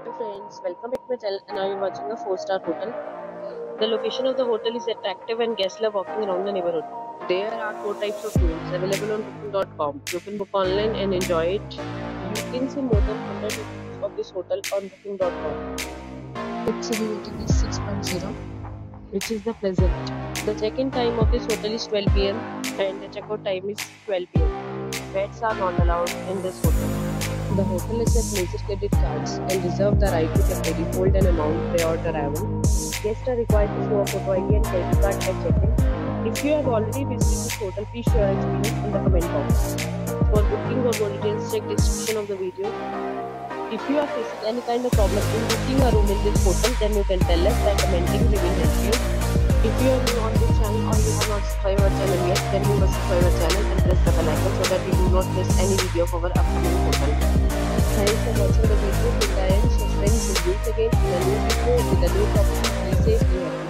Hello friends, welcome back to my channel and now you're watching a 4-star hotel. The location of the hotel is attractive and guests love walking around the neighborhood. There are 4 types of rooms available on booking.com. You can book online and enjoy it. You can see more than 100 reviews of this hotel on booking.com. Its rating is 6.0, which is the pleasant. The check-in time of this hotel is 12 p.m. and the check-out time is 12 p.m. Pets are not allowed in this hotel. The hotel accepts major credit cards and reserves the right to temporarily hold an amount prior to arrival. Guests are required to show a photo ID and credit card at check-in. If you have already visited this hotel, please share your experience in the comment box. For booking or more details, check the description of the video. If you are facing any kind of problem in booking a room in this hotel, then you can tell us by commenting. We will help you. If you are new on this channel or you have not subscribed our channel yet, then you must subscribe our channel and press the bell icon so that you do not miss any video of our upcoming hotel. Thanks for watching the video till the end. So friends, we'll meet again in a new video with a new topic. Be safe, be happy.